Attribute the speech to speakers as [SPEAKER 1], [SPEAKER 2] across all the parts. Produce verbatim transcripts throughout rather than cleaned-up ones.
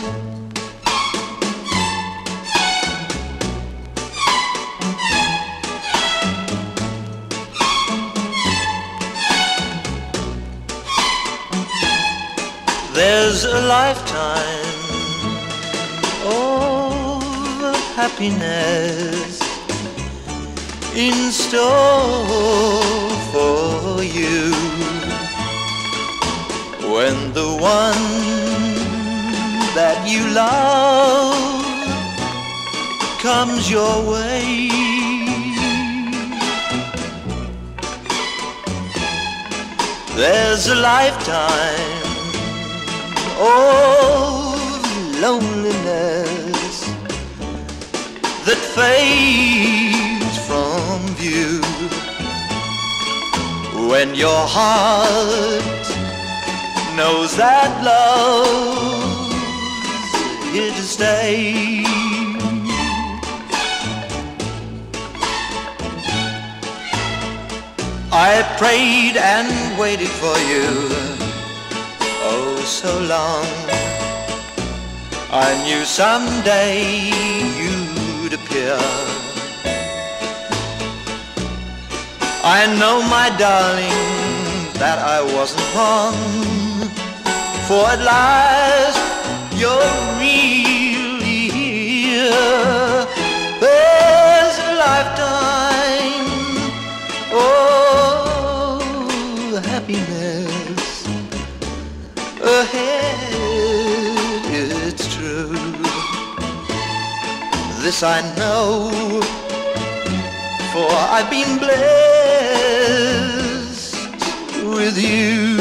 [SPEAKER 1] There's a lifetime of happiness in store for you when the one that you love comes your way. There's a lifetime of loneliness that fades from view when your heart knows that love's here to stay. I prayed and waited for you oh so long. I knew someday you'd appear. I know, my darling, that I wasn't wrong, for at last you're really here. There's a lifetime, oh, happiness ahead, it's true. This I know, for I've been blessed with you.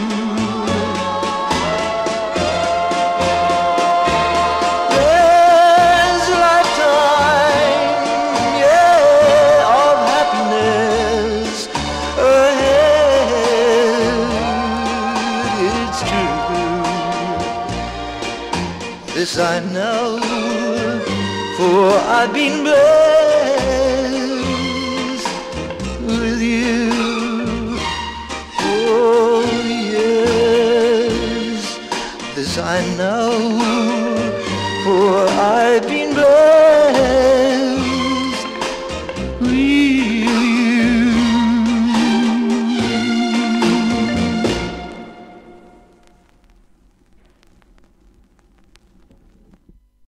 [SPEAKER 1] There's a lifetime, yeah, of happiness ahead, it's true. This I know, for I've been blessed with you. Oh yes, this I know.